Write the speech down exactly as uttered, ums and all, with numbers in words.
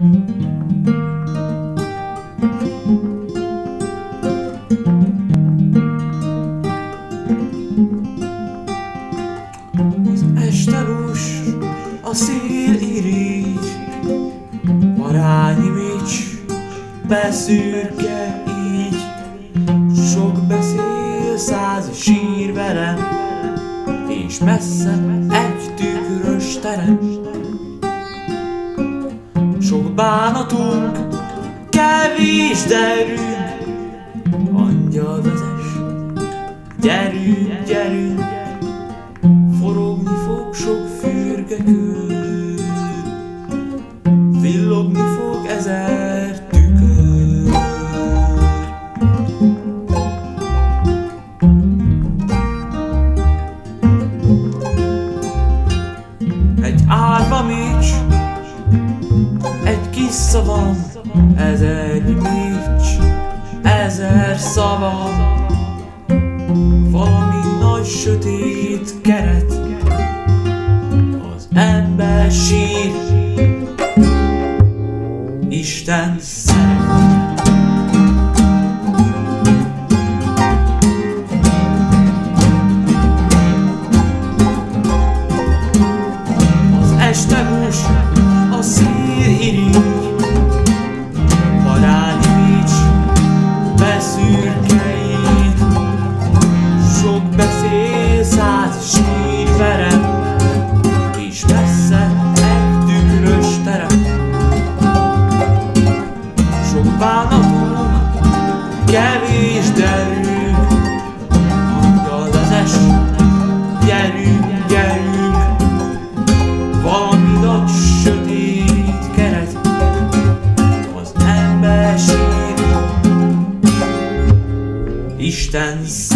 Az este lús, a szél irigy, parányi mics, beszürke így. Sok beszél, száz sír velem, és messze egy tükrös terem. Sok bánatunk, kevés derünk, angyal vezess, gyerünk, gyerünk. Forogni fog sok fürgekör, villogni fog ezer tükör. Egy árva mics, egy kis szavam, ezernyi mics, ezer szavam. Valami nagy sötét keret, az ember sír, Isten szeret. Az este hús, a szél irigy, parányi mics, beszürke így. Sok beszél, száz sír verem, és messze egy tükrös terem. Sok bánatunk, kevés derünk, angyal vezess, gyerünk, gyerünk. Valami nagy sötét keret, az ember sír, Isten